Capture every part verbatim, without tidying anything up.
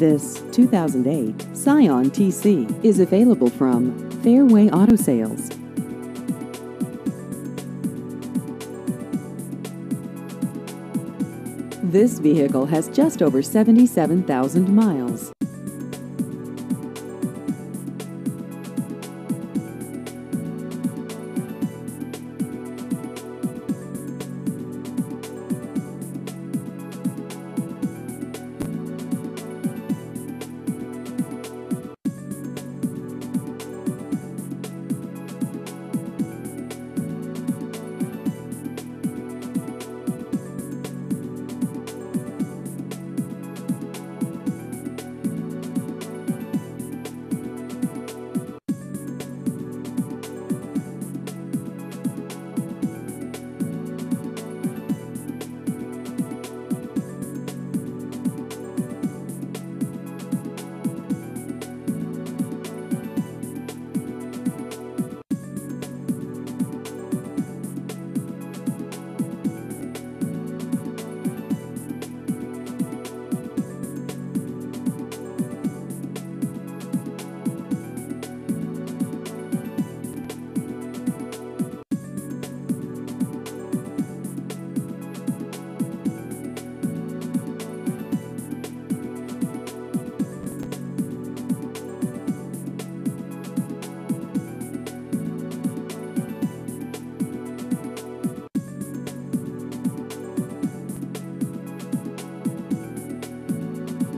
This two thousand eight Scion T C is available from Fairway Auto Sales. This vehicle has just over seventy-seven thousand miles.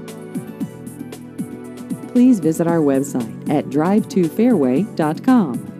Please visit our website at drive to fairway dot com.